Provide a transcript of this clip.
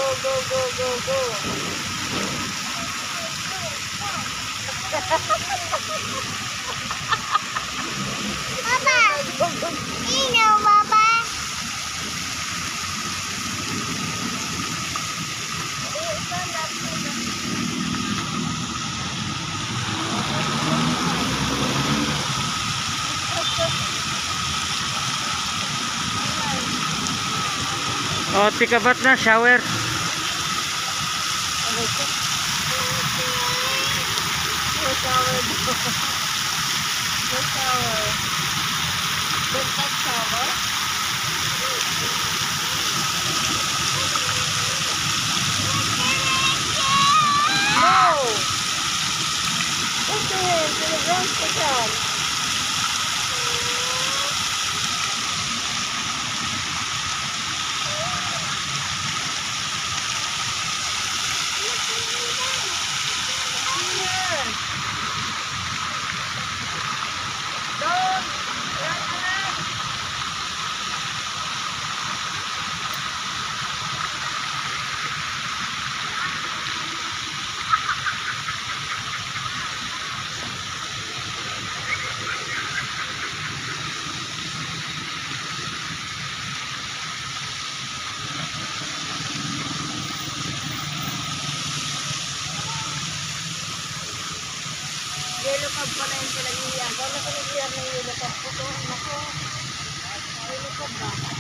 go, go, go, go. Papa, ino, Papa. Oh, tikabat na shower. No shower. No shower. Don't that shower. No! Put your hands in the ground for down. Yellow cab pala yung pinag-iiyan. Wala ko nag-iiyan ng yellow cab po to. Nako. Yellow cab ba?